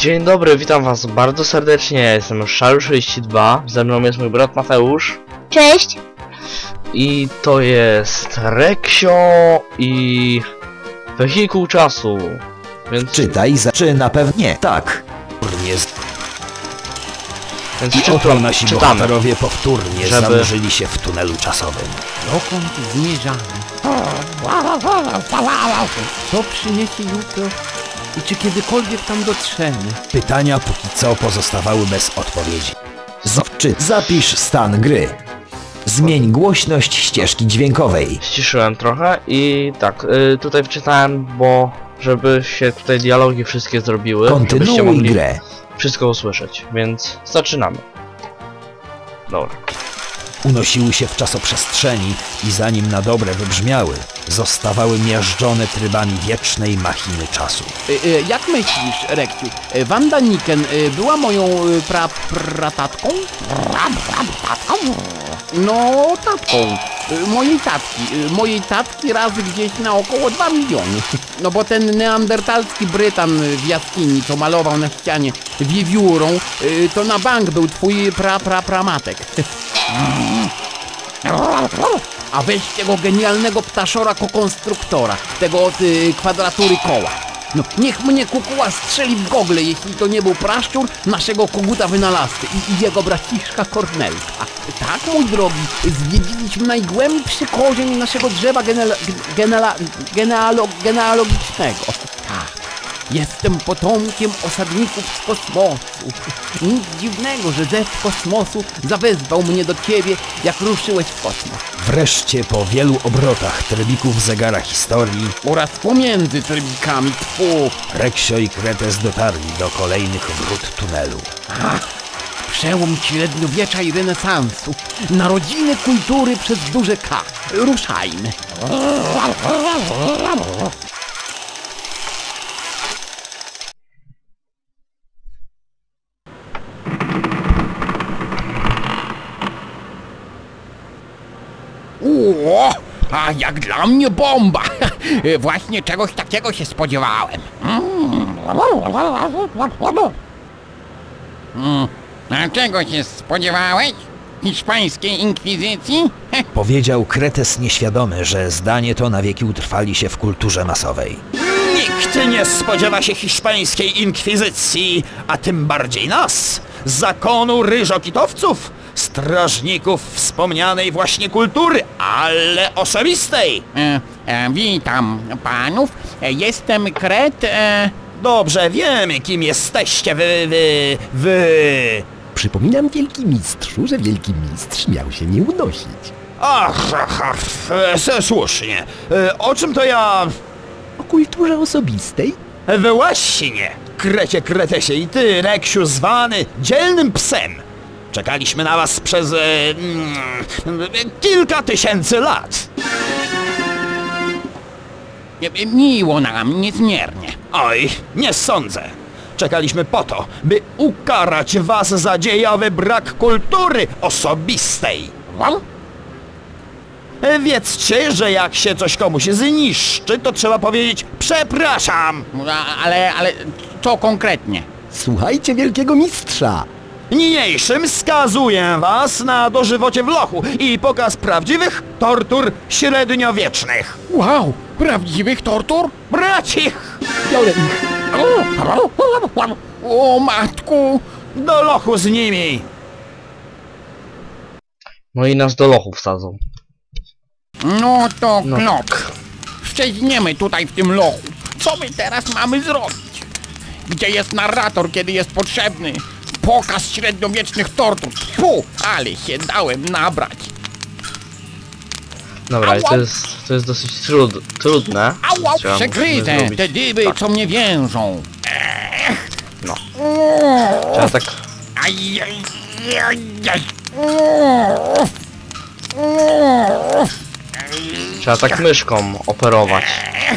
Dzień dobry, witam was bardzo serdecznie, ja jestem Szaru32, ze mną jest mój brat Mateusz. Cześć! I to jest Reksio i Wehikuł Czasu, więc... Czytaj, zaczyna pewnie. Tak. Więc I oto nasi czytamy, bohaterowie powtórnie zanurzyli się w tunelu czasowym. Dokąd zmierzamy? Co przyniesie jutro? I czy kiedykolwiek tam dotrzemy? Pytania póki co pozostawały bez odpowiedzi. Zapisz stan gry. Zmień głośność ścieżki dźwiękowej. Ściszyłem trochę i tak, tutaj wczytałem, bo żeby się tutaj dialogi wszystkie zrobiły, żebyście Kontynuuj mogli grę. wszystko usłyszeć, więc zaczynamy. Dobra. Unosiły się w czasoprzestrzeni i zanim na dobre wybrzmiały, zostawały miażdżone trybami wiecznej machiny czasu. Jak myślisz, Reksiu? Wanda Niken była moją pratatką? No, tatką. Mojej tatki razy gdzieś na około 2 miliony. No bo ten neandertalski Brytan w jaskini, co malował na ścianie wiewiórą, to na bank był twój pramatek. A weź tego genialnego ptaszora kokonstruktora, tego od kwadratury koła. No, niech mnie kukuła strzeli w gogle, jeśli to nie był praszczur naszego koguta wynalazcy i jego braciszka Kornelka. Tak, mój drogi, zwiedziliśmy najgłębszy korzeń naszego drzewa genealogicznego. Tak. Jestem potomkiem osadników z kosmosu. Nic dziwnego, że zew kosmosu zawezwał mnie do ciebie, jak ruszyłeś w kosmos. Wreszcie po wielu obrotach trybików zegara historii Oraz pomiędzy trybikami, Reksio i Kretes dotarli do kolejnych wrót tunelu. Przełom średniowiecza i renesansu. Narodziny kultury przez duże K. Ruszajmy. A jak dla mnie bomba! Właśnie czegoś takiego się spodziewałem. A czego się spodziewałeś? Hiszpańskiej inkwizycji? Powiedział Kretes nieświadomy, że zdanie to na wieki utrwali się w kulturze masowej. Nikt nie spodziewa się hiszpańskiej inkwizycji, a tym bardziej nas, zakonu ryżokitowców, strażników wspomnianej właśnie kultury, ale osobistej. Witam panów, jestem Kret... Dobrze wiemy, kim jesteście wy... Przypominam, wielki mistrzu, że wielki mistrz miał się nie unosić. Słusznie. O czym to ja... O kulturze osobistej? Właśnie, Kretesie i ty, Reksiu, zwany dzielnym psem. Czekaliśmy na was przez kilka tysięcy lat. Miło nam, niezmiernie. Oj, nie sądzę. Czekaliśmy po to, by ukarać was za dziejowy brak kultury osobistej. Wiedzcie, że jak się coś komuś zniszczy, to trzeba powiedzieć przepraszam. Ale co konkretnie? Słuchajcie wielkiego mistrza! Niniejszym skazuję was na dożywocie w lochu i pokaz prawdziwych tortur średniowiecznych. Wow, prawdziwych tortur? Bracich! Biorę ich! O matku! Do lochu z nimi! No i nas do lochu wsadzą. No to No. knop. Szczeźniemy tutaj w tym lochu. Co my teraz mamy zrobić? Gdzie jest narrator, kiedy jest potrzebny? Pokaz średniowiecznych tortur. Ale się dałem nabrać. Dobra, i to jest dosyć trudne. Ała, Trzeba przegryzę zrobić te dyby, tak. co mnie więżą. No. Trzeba tak... Trzeba tak myszką operować.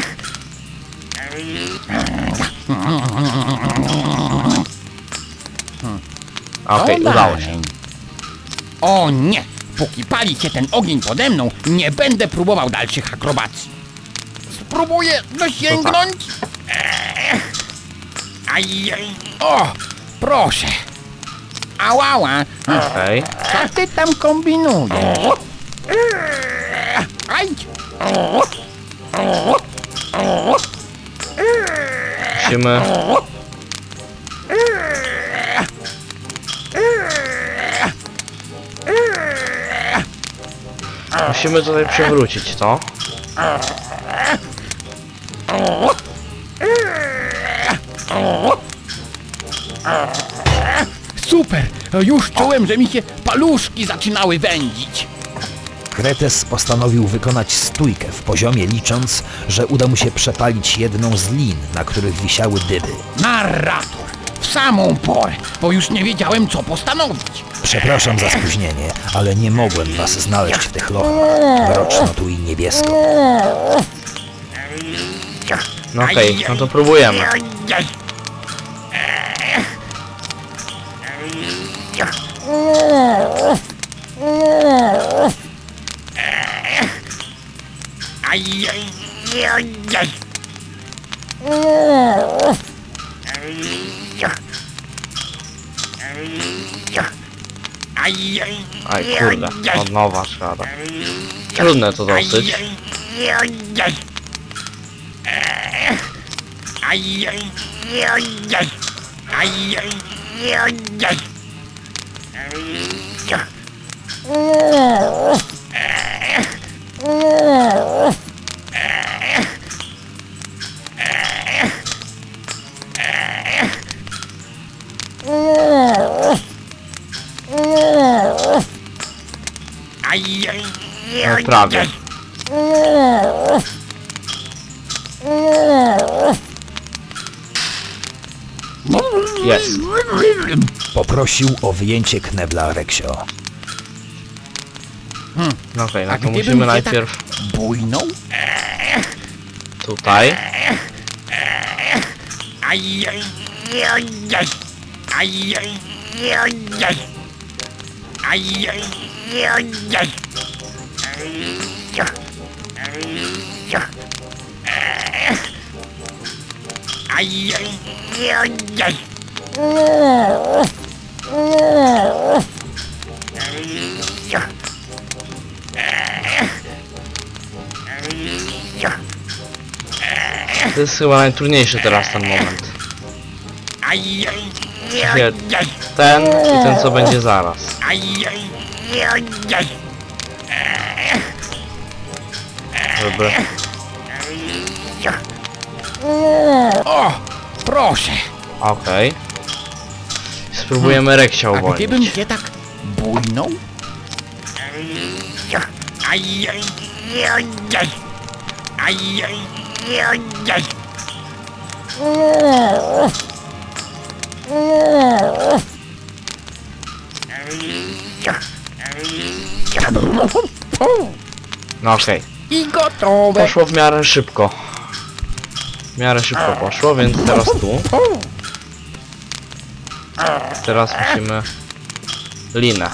Okej, udało się. O nie! Póki pali się ten ogień pode mną, nie będę próbował dalszych akrobacji. Spróbuję dosięgnąć. Aj, o, proszę. Ała. Okej. Co ty tam kombinujesz? Aj. Musimy... Musimy tutaj przewrócić to. Super, już czułem, że mi się paluszki zaczynały wędzić. Kretes postanowił wykonać stójkę w poziomie, licząc, że uda mu się przepalić jedną z lin, na których wisiały dyby. Narrator, w samą porę, bo już nie wiedziałem, co postanowić. Przepraszam za spóźnienie, ale nie mogłem was znaleźć w tych lochach. Mroczno tu i niebiesko. No okej, no to próbujemy. Aj kurde, od nowa szkoda. Trudne to dosyć. No prawie. Jest. Poprosił o wyjęcie knebla Reksio. No okej, no A to gdybym musimy cię najpierw Bujnął? tutaj. To jest chyba najtrudniejszy teraz ten moment. Ten i ten co będzie zaraz. Dobra. O, proszę. Okej. Spróbujemy Reksia A gdybym uwolnić. cię tak bujnął? No okej. I gotowe. Poszło w miarę szybko. W miarę szybko poszło, więc teraz tu. Teraz musimy linę.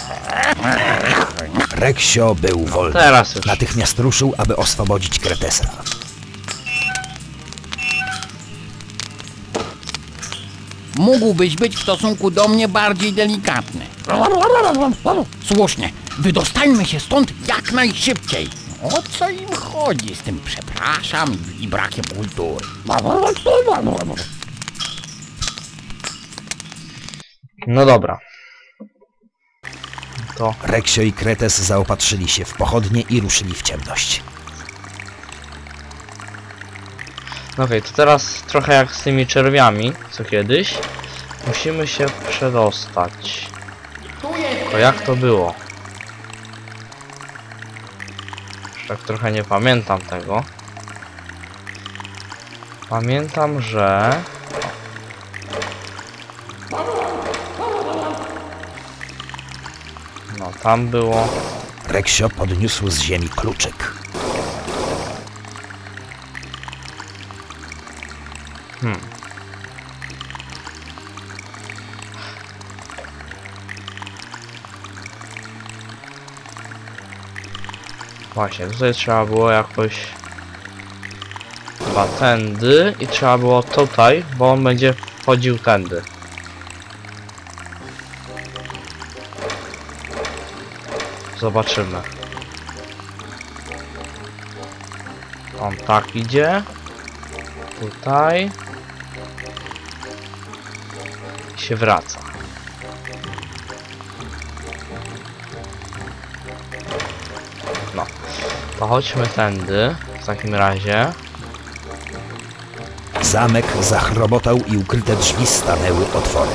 Reksio był wolny. Teraz już. Natychmiast ruszył, aby oswobodzić Kretesa. Mógłbyś być w stosunku do mnie bardziej delikatny. Słusznie. Wydostańmy się stąd jak najszybciej. O co im chodzi z tym przepraszam i brakiem kultury? No dobra. To Reksio i Kretes zaopatrzyli się w pochodnie i ruszyli w ciemność. no okej, to teraz trochę jak z tymi czerwiami, co kiedyś. Musimy się przedostać. To jak to było? Już tak trochę nie pamiętam tego. Pamiętam, że... No, tam było... Reksio podniósł z ziemi kluczyk. Właśnie, tutaj trzeba było jakoś... Chyba tędy i trzeba było tutaj, bo on będzie wchodził tędy. Zobaczymy. On tak idzie. Tutaj. I się wraca. No. To chodźmy tędy. W takim razie. Zamek zachrobotał i ukryte drzwi stanęły otworem.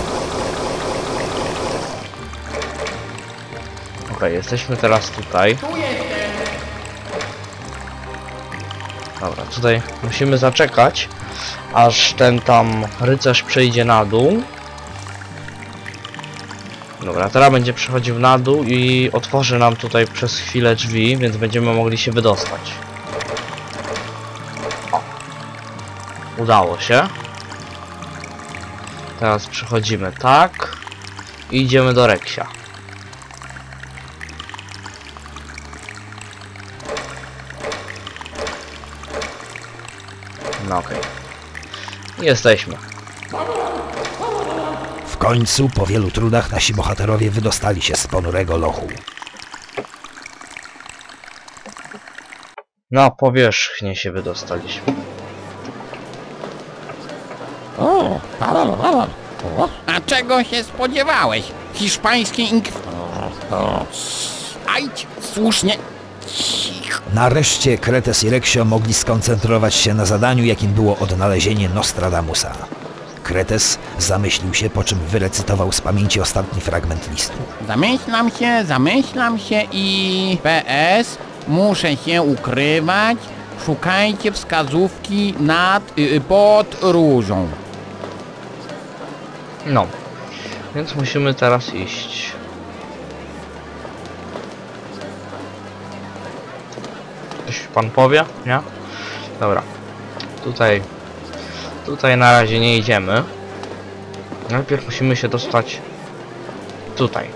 Okej, jesteśmy teraz tutaj. Dobra, tutaj musimy zaczekać, aż ten tam rycerz przejdzie na dół. Dobra, teraz będzie przechodził na dół i otworzy nam tutaj przez chwilę drzwi, więc będziemy mogli się wydostać. O. Udało się. Teraz przechodzimy tak i idziemy do Reksia. No okej. Jesteśmy. W końcu, po wielu trudach, nasi bohaterowie wydostali się z ponurego lochu. Na powierzchnię się wydostaliśmy. A czego się spodziewałeś? Hiszpański Ajdź, słusznie. Cicho. Nareszcie Kretes i Reksio mogli skoncentrować się na zadaniu, jakim było odnalezienie Nostradamusa. Kretes zamyślił się, po czym wyrecytował z pamięci ostatni fragment listu. Zamyślam się i... PS, muszę się ukrywać. Szukajcie wskazówki pod różą. No. Więc musimy teraz iść. Coś pan powie? Nie? Dobra. Tutaj na razie nie idziemy. Najpierw musimy się dostać tutaj.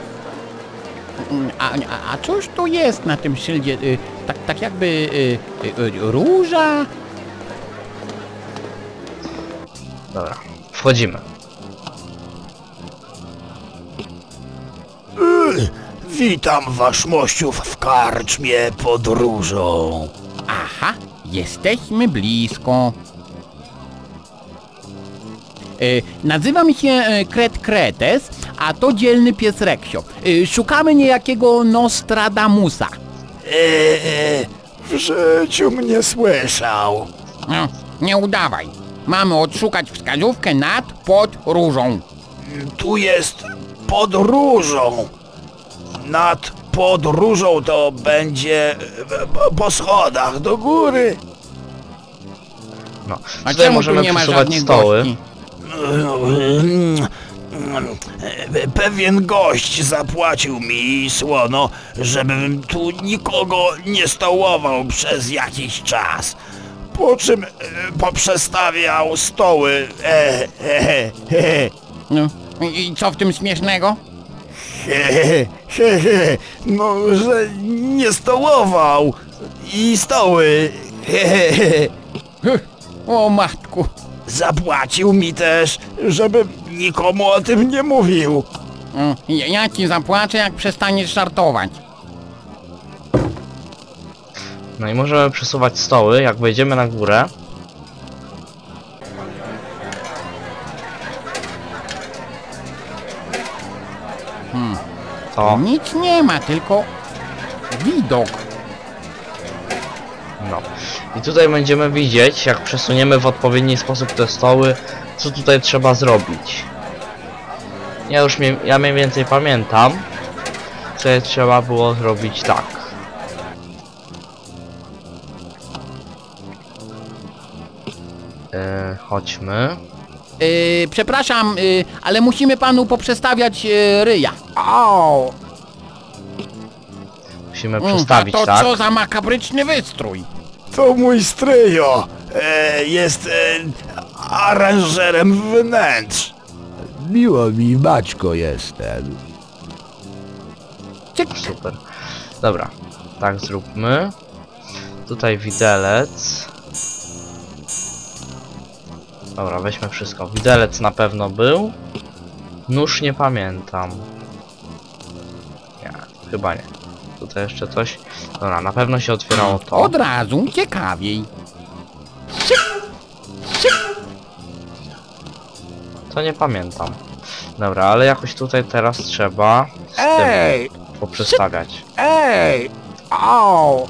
A cóż tu jest na tym szyldzie? Tak jakby róża? Dobra. Wchodzimy. Witam waszmościów w karczmie pod różą. Aha, jesteśmy blisko. Nazywam się Kretes, a to dzielny pies Reksio. Szukamy niejakiego Nostradamusa. W życiu mnie słyszał. No, nie udawaj. Mamy odszukać wskazówkę pod różą. Tu jest pod różą. Nad pod różą to będzie po schodach do góry. No. A Tutaj czemu tu możemy nie ma przesuwać żadnych stoły. gości? Pewien gość zapłacił mi słono, żebym tu nikogo nie stołował przez jakiś czas. Po czym poprzestawiał stoły. No, i co w tym śmiesznego? No, że nie stołował. I stoły. O matku. Zapłacił mi też, żebym nikomu o tym nie mówił. Ja ci zapłacę, jak przestaniesz żartować. No i możemy przesuwać stoły, jak wejdziemy na górę. To, Nic nie ma, tylko widok. no. I tutaj będziemy widzieć, jak przesuniemy w odpowiedni sposób te stoły, co tutaj trzeba zrobić. Ja mniej więcej pamiętam, co trzeba było zrobić tak. Chodźmy. Przepraszam, ale musimy panu poprzestawiać ryja. Au! Musimy przestawić, a to tak? co za makabryczny wystrój? To mój stryjo. Jest aranżerem wnętrz. Miło mi, Maćko jestem. Super. Dobra, tak zróbmy. Tutaj widelec. Dobra, weźmy wszystko. Widelec na pewno był. Nóż nie pamiętam. Nie, chyba nie. Tutaj jeszcze coś. Dobra, na pewno się otwierało to. Od razu ciekawiej. To nie pamiętam. Dobra, ale jakoś tutaj teraz trzeba z Ej! tym poprzestawiać. Ej! Au!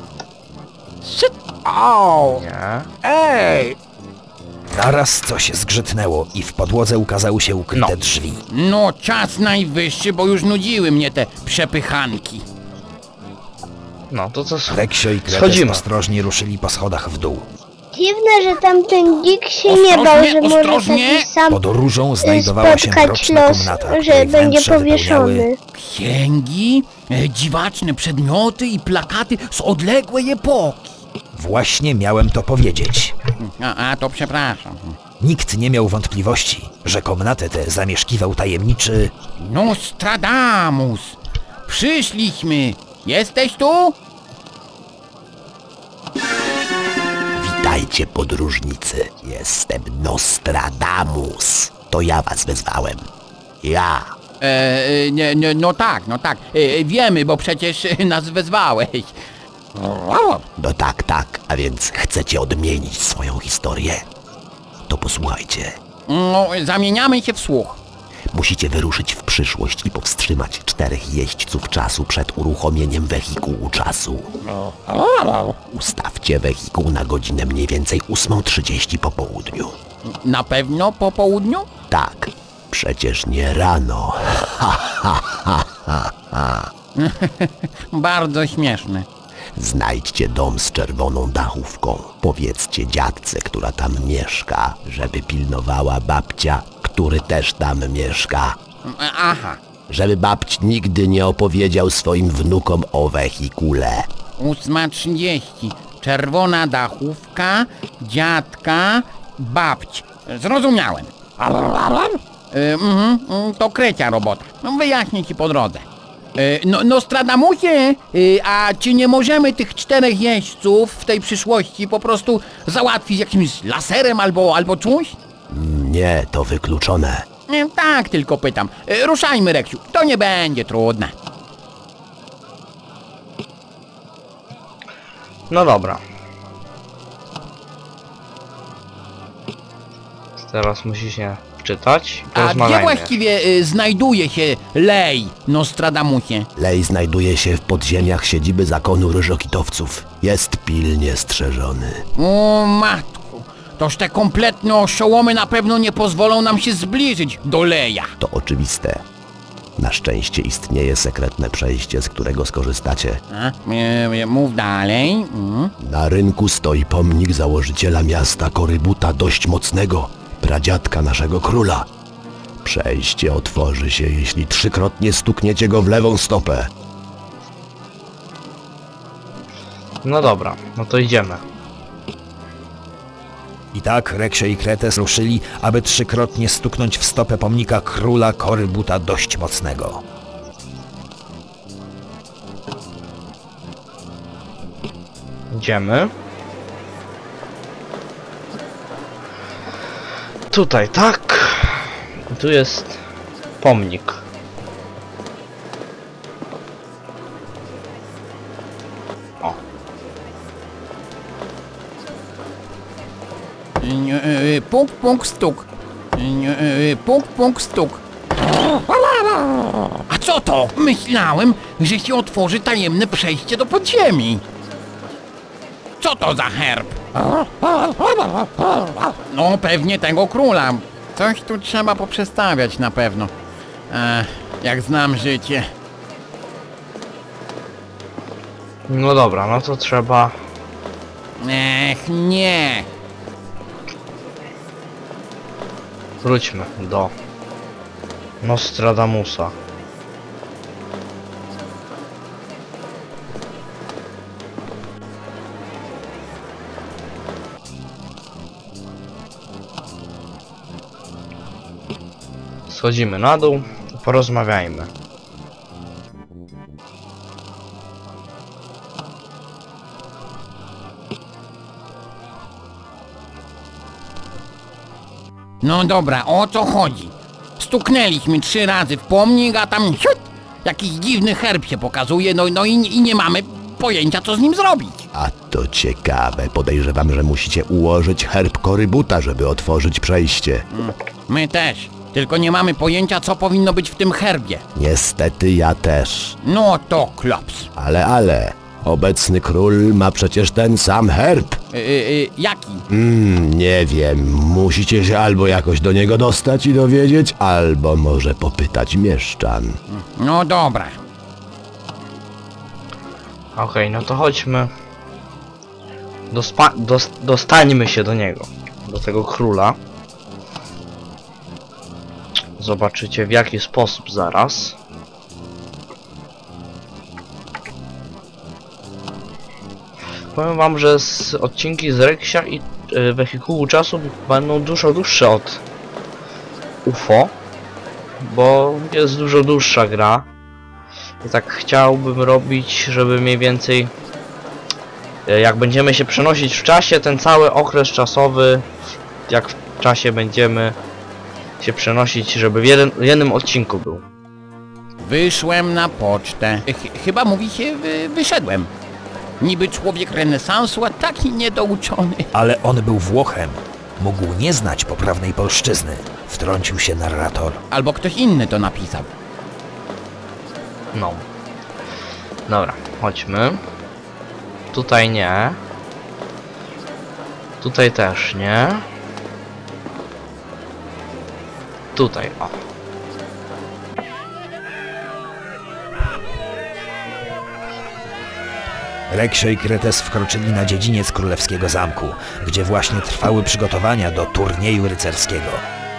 Au! Nie. Ej! Naraz coś zgrzytnęło i w podłodze ukazały się ukryte No. drzwi. No, czas najwyższy, bo już nudziły mnie te przepychanki. No, to co? Reksio i Kretes Schodzimy. ostrożnie ruszyli po schodach w dół. Dziwne, że tamten dzik się nie bał, Ostrożnie, że może ostrożnie. taki sam Pod różą znajdowała się spotkać mroczna los, komnata, że której będzie wnętrze wypełniały powieszony. Księgi, dziwaczne przedmioty i plakaty z odległej epoki. Właśnie miałem to powiedzieć. A to przepraszam. Nikt nie miał wątpliwości, że komnatę tę zamieszkiwał tajemniczy... Nostradamus! Przyszliśmy! Jesteś tu? Witajcie, podróżnicy. Jestem Nostradamus. To ja was wezwałem. Ja. No tak. Wiemy, bo przecież nas wezwałeś. No tak. A więc chcecie odmienić swoją historię? To posłuchajcie. No, zamieniamy się w słuch. Musicie wyruszyć w przyszłość i powstrzymać 4 jeźdźców czasu przed uruchomieniem wehikułu czasu. Ustawcie wehikuł na godzinę mniej więcej 8:30 po południu. Na pewno po południu? Tak, przecież nie rano. Bardzo śmieszne. Znajdźcie dom z czerwoną dachówką. Powiedzcie dziadce, która tam mieszka, żeby pilnowała babcia, który też tam mieszka. Aha, Żeby babć nigdy nie opowiedział swoim wnukom o wehikule. 8:30. Czerwona dachówka, dziadka, babć. Zrozumiałem. To krecia robota. Wyjaśnię ci po drodze. Nostradamusie, a czy nie możemy tych 4 jeźdźców w tej przyszłości po prostu załatwić jakimś laserem albo czymś? Nie, to wykluczone. Tak, tylko pytam. Ruszajmy, Reksiu, to nie będzie trudne. No dobra. Teraz musi się wczytać. A gdzie Porozmawiajmy. właściwie znajduje się Lej, Nostradamusie? Lej znajduje się w podziemiach siedziby zakonu ryżokitowców. Jest pilnie strzeżony. O matku, toż te kompletne oszołomy na pewno nie pozwolą nam się zbliżyć do Leja. To oczywiste. Na szczęście istnieje sekretne przejście, z którego skorzystacie. Mów dalej. Na rynku stoi pomnik założyciela miasta Korybuta dość mocnego, pradziadka naszego króla. Przejście otworzy się, jeśli 3-krotnie stukniecie go w lewą stopę. No dobra, no to idziemy. I tak Reksio i Kretes ruszyli, aby 3-krotnie stuknąć w stopę pomnika króla Korybuta dość mocnego. Idziemy. Tutaj, tak. Tu jest pomnik. O, Puk, puk, stuk. Puk, puk, stuk. A co to? Myślałem, że się otworzy tajemne przejście do podziemi. Co to za herb? No, pewnie tego króla. Coś tu trzeba poprzestawiać na pewno. Jak znam życie. no dobra, no to trzeba... Nie. Wróćmy do Nostradamusa. Schodzimy na dół, porozmawiajmy. No dobra, o co chodzi? Stuknęliśmy 3 razy w pomnik, a tam jakiś dziwny herb się pokazuje, no i nie mamy pojęcia, co z nim zrobić. A to ciekawe. Podejrzewam, że musicie ułożyć herb korybuta, żeby otworzyć przejście. My też, tylko nie mamy pojęcia, co powinno być w tym herbie. Niestety ja też. No to klops. Ale... Obecny król ma przecież ten sam herb. Jaki? Nie wiem. Musicie się albo jakoś do niego dostać i dowiedzieć, albo może popytać mieszczan. No dobra. Okej, no to chodźmy. Dostańmy się do niego. Do tego króla. Zobaczycie w jaki sposób zaraz. Powiem wam, że odcinki z Reksia i Wehikułu Czasu będą dużo dłuższe od UFO, bo jest dużo dłuższa gra. I tak chciałbym robić, żeby mniej więcej jak będziemy się przenosić w czasie, ten cały okres czasowy, jak w czasie będziemy się przenosić, żeby w jednym odcinku był. Wyszłem na pocztę. Chyba mówi się wyszedłem. Niby człowiek renesansu, a taki niedouczony. Ale on był Włochem. Mógł nie znać poprawnej polszczyzny. Wtrącił się narrator. Albo ktoś inny to napisał. No. Dobra, chodźmy. Tutaj nie. Tutaj też nie. Tutaj, o. Reksio i Kretes wkroczyli na dziedziniec królewskiego zamku, gdzie właśnie trwały przygotowania do turnieju rycerskiego.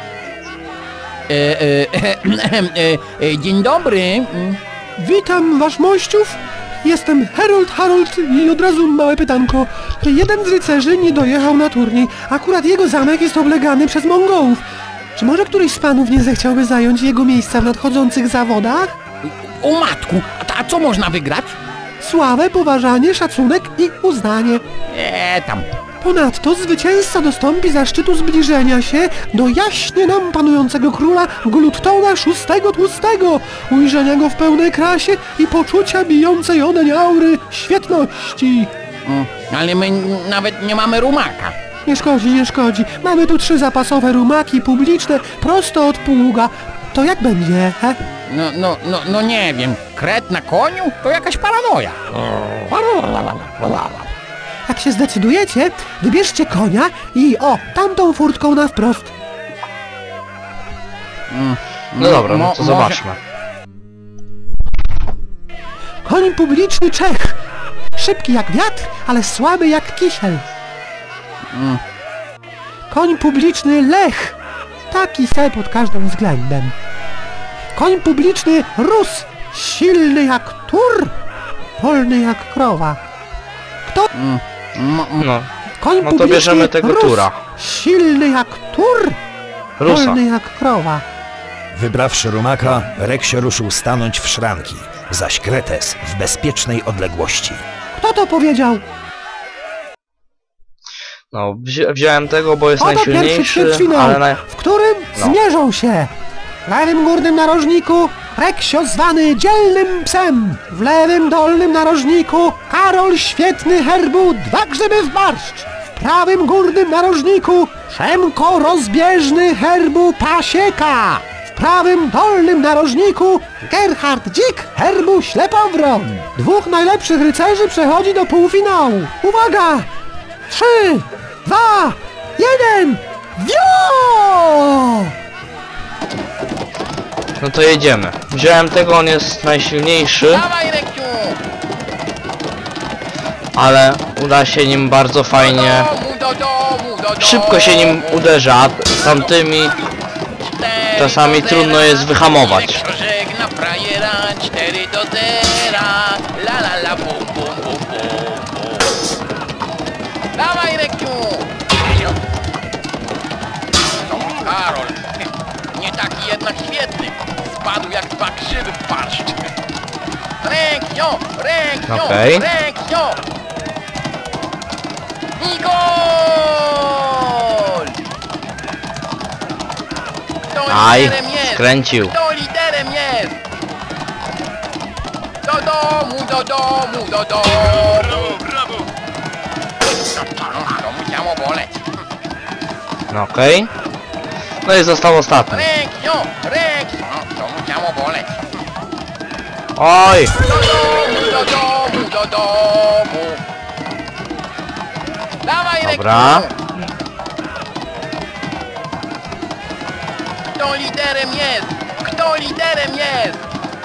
Dzień dobry. Witam wasz mościów. Jestem Harold i od razu małe pytanko. Jeden z rycerzy nie dojechał na turniej. Akurat jego zamek jest oblegany przez Mongołów. Czy może któryś z panów nie zechciałby zająć jego miejsca w nadchodzących zawodach? O matku, a co można wygrać? Sławę, poważanie, szacunek i uznanie. Tam. Ponadto zwycięzca dostąpi zaszczytu zbliżenia się do jaśnie nam panującego króla Gluttona VI Tłustego, ujrzenia go w pełnej krasie i poczucia bijącej odeń aury świetności. Ale my nawet nie mamy rumaka. Nie szkodzi, nie szkodzi. Mamy tu 3 zapasowe rumaki publiczne prosto od pługa. To jak będzie, he? No nie wiem. Kret na koniu? To jakaś paranoja. Jak się zdecydujecie, wybierzcie konia i tamtą furtką na wprost. No dobra, no to zobaczmy. Koń publiczny Czech. Szybki jak wiatr, ale słaby jak kisiel. Koń publiczny Lech. Taki se pod każdym względem. Koń publiczny Rus. Silny jak tur, wolny jak krowa. Kto? No, Koń no to publiczny bierzemy tego Rus. tura. Silny jak tur, Rusa. wolny jak krowa. Wybrawszy rumaka, Reksio ruszył stanąć w szranki, zaś Kretes w bezpiecznej odległości. Kto to powiedział? No, wziąłem tego, bo jest Oto pierwszy najsilniejszy, ćwierćfinał, ale w którym zmierzą się w lewym górnym narożniku Reksio zwany dzielnym psem, w lewym dolnym narożniku Karol Świetny Herbu 2 grzyby w barszcz, w prawym górnym narożniku Przemko Rozbieżny Herbu Pasieka, w prawym dolnym narożniku Gerhard Dzik Herbu Ślepowron. 2 najlepszych rycerzy przechodzi do półfinału. Uwaga! 3, 2, 1, wio! no to jedziemy. Wziąłem tego, on jest najsilniejszy, Dawaj, Reksiu! ale uda się nim bardzo fajnie. Do domu. Szybko się nim uderza, a tamtymi czasami trudno jest wyhamować. Reksio żegna frajera, 4 do 0. La la la, bum bum bum bum. Dawaj, Reksiu! Karol, nie taki jednak świetny. Spadł jak 2 grzyby w barszcz. Reksio! Okej. Reksio! I gol! Aj, liderem jest? skręcił. Kto liderem jest? Do domu, do domu, do domu. To musiało boleć. No okej. No i został ostatni. Reksio, Reksio. To musiało boleć. Oj! Do domu, do domu, do domu. Dawaj, Reksio. Dobra. Kto liderem jest? Kto liderem jest?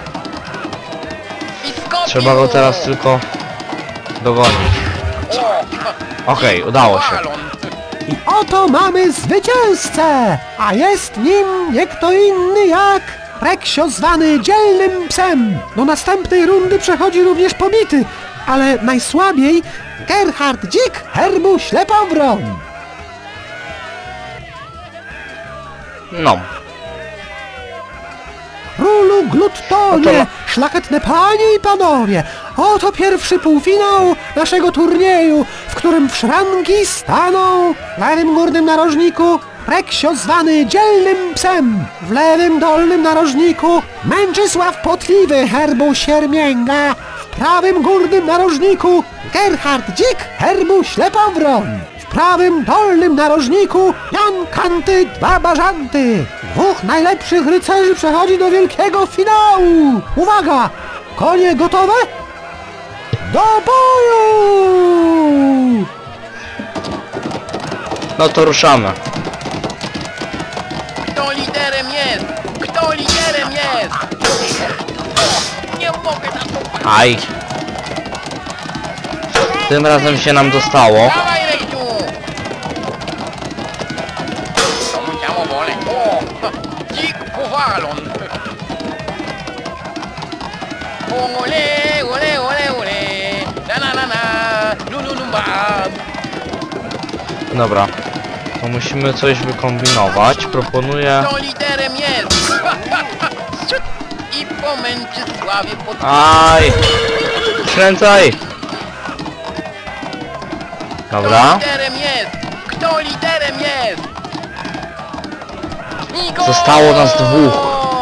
I skopił. Trzeba go teraz tylko dogonić. Okej, udało się. I oto mamy zwycięzcę, a jest nim nie kto inny jak Reksio zwany dzielnym psem. Do następnej rundy przechodzi również pobity, ale najsłabiej Gerhard Dzik herbu Ślepowron. No. Królu Gluttonie, No to szlachetne panie i panowie, oto pierwszy półfinał naszego turnieju, w którym w szranki staną w lewym górnym narożniku Reksio zwany dzielnym psem, w lewym dolnym narożniku Męczysław Potliwy herbu Siermięga, w prawym górnym narożniku Gerhard Dzik herbu Ślepowron. W prawym dolnym narożniku Jan Kanty Dwa Bażanty. Dwóch najlepszych rycerzy przechodzi do wielkiego finału. Uwaga! Konie gotowe? Do boju! No to ruszamy. Kto liderem jest? Kto liderem jest? Nie mogę na to. Aj. Tym razem się nam dostało. Dawaj, Reksiu! To musiało boleć. O! Dzik powalon. Ole, ole, ole, ole. Na, na, na, na. Bam. Dobra. To musimy coś wykombinować. Proponuję... Kto liderem jest? I po Męczysławie pod... Aj! Skręcaj! Dobra. Kto liderem jest? Kto liderem jest? I gol! Zostało nas dwóch.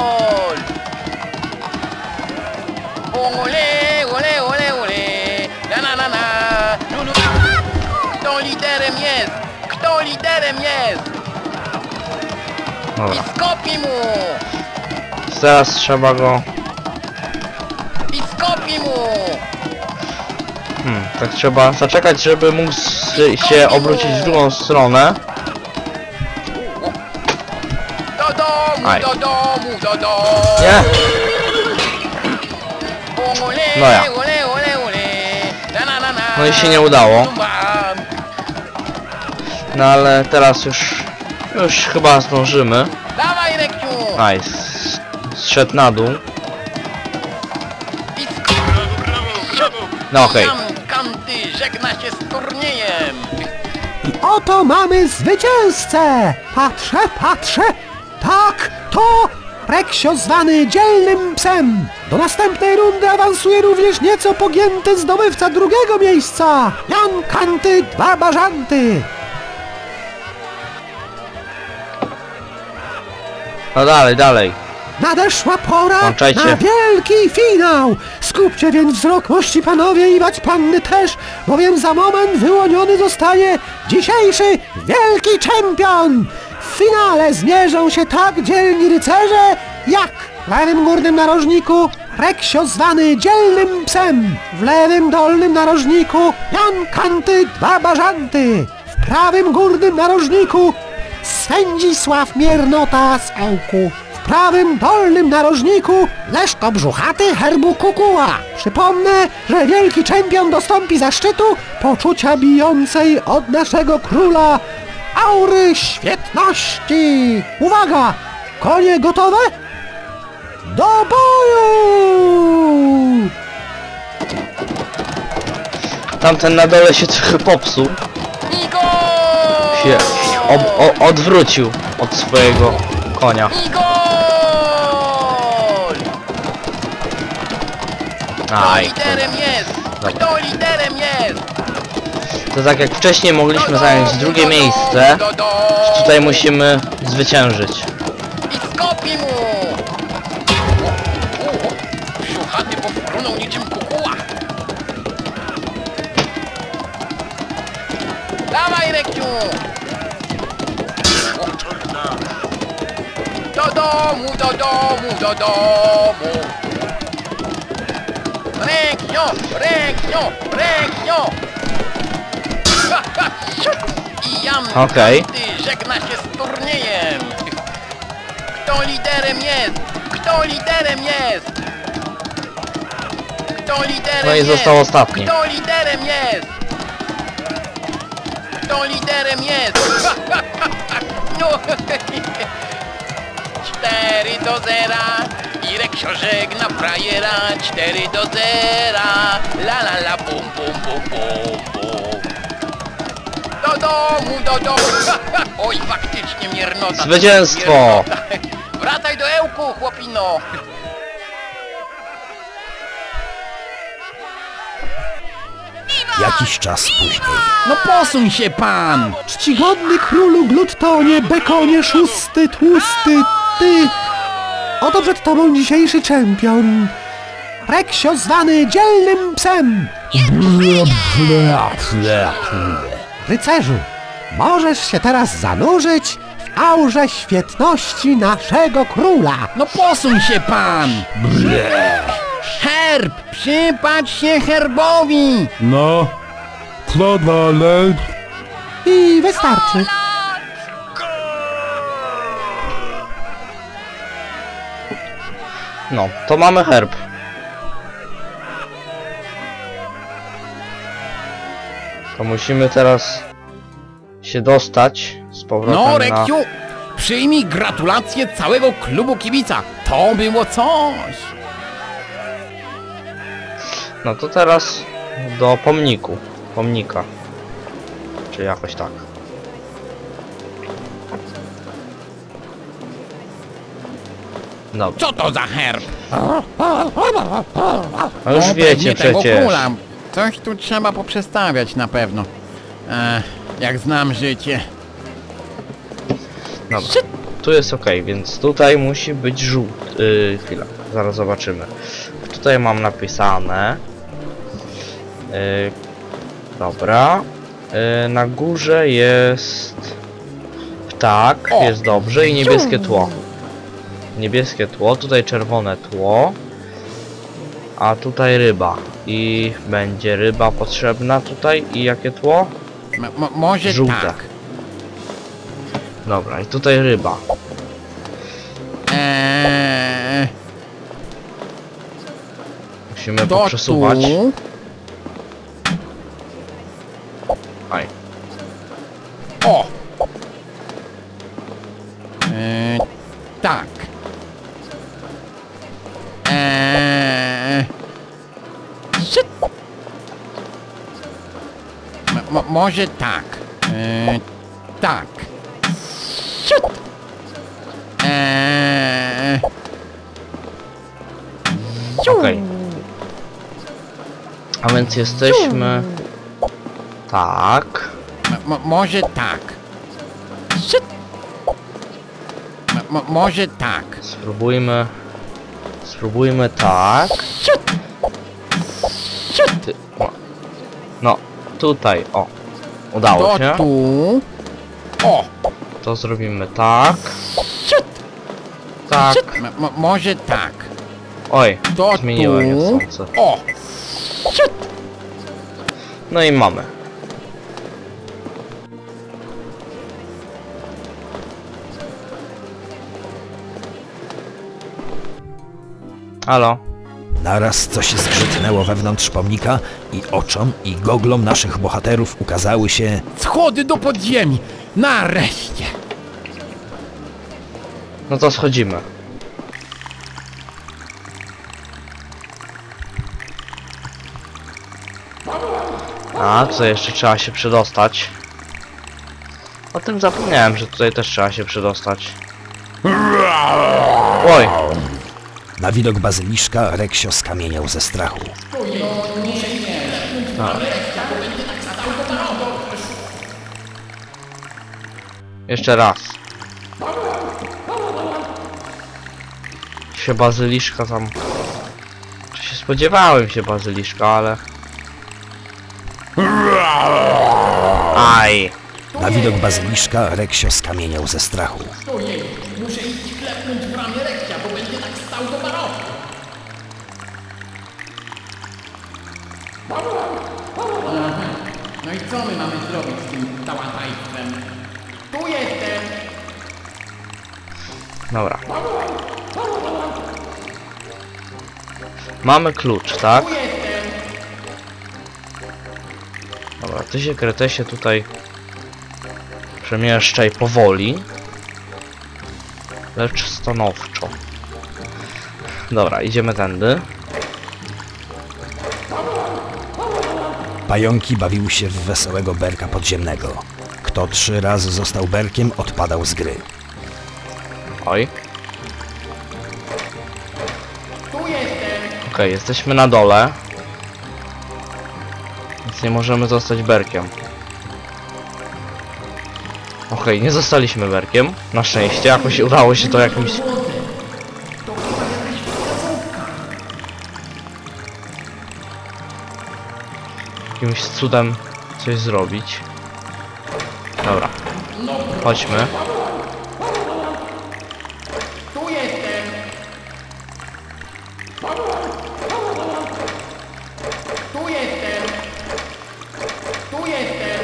Ole, ole, ole, ole. Na, na, na, na. Kto liderem jest? Kto liderem jest? Dobra. I skopi mu! Teraz trzeba go... I skopi mu! Tak trzeba zaczekać, żeby mógł się obrócić w drugą stronę. Do domu, Aj. do domu, do domu! Nie! Ole, No ja. ole, ole, ole. Na, na, na, na. No i się nie udało. No ale teraz już chyba zdążymy. Dawaj, Reksiu! Nice. Zszedł na dół. I No okej. Kanty żegna się z turniejem! I oto mamy zwycięzcę! Patrzę, patrzę! Tak, to Reksio zwany dzielnym psem! Do następnej rundy awansuje również nieco pogięty zdobywca drugiego miejsca! Jan Kanty Dwa Bażanty! No dalej, dalej. Nadeszła pora Włączajcie. na wielki finał! Skupcie więc wzrok, mości panowie i bać panny też, bowiem za moment wyłoniony zostaje dzisiejszy wielki czempion! W finale zmierzą się tak dzielni rycerze, jak w lewym górnym narożniku Reksio zwany dzielnym psem, w lewym dolnym narożniku Jan Kanty Dwa Bażanty, w prawym górnym narożniku Swędzisław Miernota z Ełku. W prawym dolnym narożniku Leszko Brzuchaty herbu Kukuła. Przypomnę, że wielki czempion dostąpi zaszczytu poczucia bijącej od naszego króla aury świetności. Uwaga! Konie gotowe? Do boju! Tamten na dole się trochę popsuł. I gol! Się odwrócił od swojego konia. I gol! Kto Aj, liderem jest? Kto liderem jest? to tak jak wcześniej mogliśmy zająć drugie miejsce, tutaj musimy zwyciężyć. I Bij mu! Siuchaty powprunął niczym kukuła. Dawaj, Reksiu! Do domu, do domu, do domu! Reksio, Reksio, Reksio! I Jan Okej. żegna się z turniejem! Kto liderem jest? Kto liderem jest? Kto liderem No i jest? został ostatni. Kto liderem jest? Kto liderem jest? No. 4-0 i Reksio żegna frajera. 4-0, la la la bum bum bum bum bum. Do domu, do domu. Oj, faktycznie miernota. Zwycięstwo! Miernota. Wracaj do Ełku, chłopino. Jakiś czas później. No posuń się pan. Czcigodny królu Gluttonie, Bekonie, szósty, tłusty, ty. Oto przed tobą dzisiejszy czempion. Reksio zwany dzielnym psem. Rycerzu, możesz się teraz zanurzyć w aurze świetności naszego króla. No posuń się pan. Herb, przypatrz się herbowi. No, co dalej? I wystarczy. No, to mamy herb. To musimy teraz się dostać z powrotem No, na... Reksiu, przyjmij gratulacje całego klubu kibica. To było coś. No to teraz do pomnika. Czy jakoś tak. Dobra, Co to za herb? no już O, wiecie pewnie tego przecież. króla. Coś tu trzeba poprzestawiać na pewno. Jak znam życie. Dobra, tu jest ok, więc tutaj musi być żółty. Chwila, zaraz zobaczymy. Tutaj mam napisane. Dobra. Na górze jest ptak, O! jest dobrze i niebieskie tło. Niebieskie tło, tutaj czerwone tło. A tutaj ryba. I będzie ryba potrzebna tutaj. I jakie tło? Może Żółte. tak. Dobra, i tutaj ryba. Musimy To poprzesuwać. tu. Aj. O! Tak. Shit. Może tak. Tak. Shit. Okej. A więc jesteśmy... Tak. Może tak. Shit. Może tak. Spróbujmy tak. Shit. Shit. Ty, no, tutaj, o. Udało To się. tu. O! To zrobimy tak. Shit. Tak. Shit. Może tak. Oj, To zmieniłem tu. niechcący. O! Shit. No i mamy. Halo? Naraz coś zgrzytnęło wewnątrz pomnika i oczom i goglom naszych bohaterów ukazały się... Schody do podziemi. Nareszcie. No to schodzimy. A, tutaj jeszcze trzeba się przedostać. O tym zapomniałem, że tutaj też trzeba się przedostać. Oj! Na widok bazyliszka Reksio skamieniał ze strachu. Jeszcze raz. się bazyliszka tam... Się spodziewałem się bazyliszka, ale... Aj! Na widok bazyliszka Reksio skamieniał ze strachu. Ojej, muszę iść klepnąć w ramię Reksia, bo będzie tak stał do baroku. No i co my mamy zrobić z tym tałatajstwem? Tu jestem! Dobra. Mamy klucz, tak? Tu jestem! Dobra, ty się, Kretesie, tutaj przemieszczaj powoli, lecz stanowczo. Dobra, idziemy tędy. Pająki bawiły się w wesołego berka podziemnego. Kto 3 razy został berkiem, odpadał z gry. Oj. Tu jestem! Okej, jesteśmy na dole. Więc nie możemy zostać berkiem. Okej, nie zostaliśmy berkiem. Na szczęście, jakoś udało się to jakimś... Jakimś cudem coś zrobić. Dobra. Chodźmy. Tu jestem! Tu jestem! Tu jestem!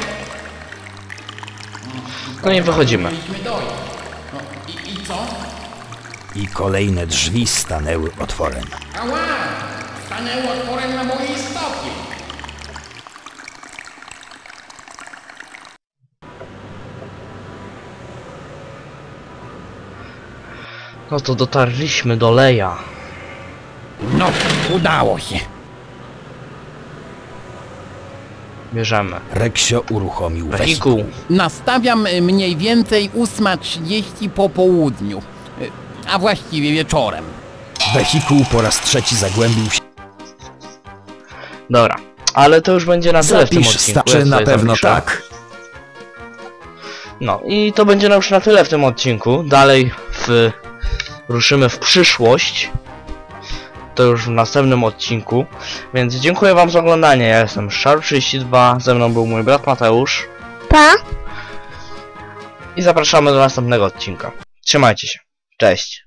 No i wychodzimy. Mieliśmy dojść. No i co? I kolejne drzwi stanęły otworem. Ała! Stanęło otworem na mojej stopie! No to dotarliśmy do Leja. No, udało się. Bierzemy. Reksio uruchomił Wehikuł. Nastawiam mniej więcej 8:30 po południu. A właściwie wieczorem. Wehikuł po raz trzeci zagłębił się. Dobra. Ale to już będzie na tyle w tym Zapisz, odcinku. starczy, Ja na sobie pewno zapiszę. tak. No i to będzie już na tyle w tym odcinku. Dalej ruszymy w przyszłość. To już w następnym odcinku. Więc dziękuję wam za oglądanie. Ja jestem Szar32. Ze mną był mój brat Mateusz. Pa! I zapraszamy do następnego odcinka. Trzymajcie się. Cześć.